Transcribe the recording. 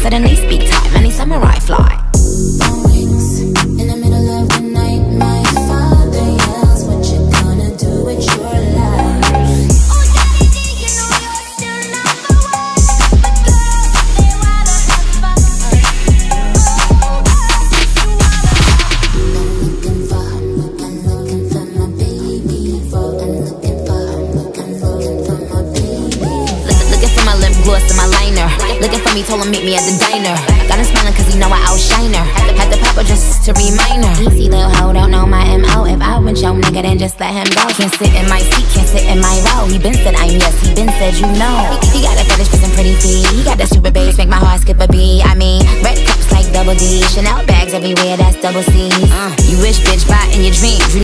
suddenly speak top, many samurai fly. Phone rings in the middle of the night. My father yells, "What you gonna do with your life?" Oh, Daddy G, you know you're still number one, but girls, they wanna have fun. I'm looking for my baby. I'm looking for my baby. Looking for my lip gloss and my liner. Looking for me, told him meet me at the diner. Got him smiling cause he know I outshine her. Had to pop her just to remind her. Easy little hoe, don't know my MO. If I want your nigga, then just let him go. Can't sit in my seat, can't sit in my row. He been said I'm yes, he been said you know. He got a fetish for some pretty feet. He got that super bass, make my heart skip a beat. I mean, red cups like double D. Chanel bags everywhere, that's double C's. You wish bitch, buy in your dreams.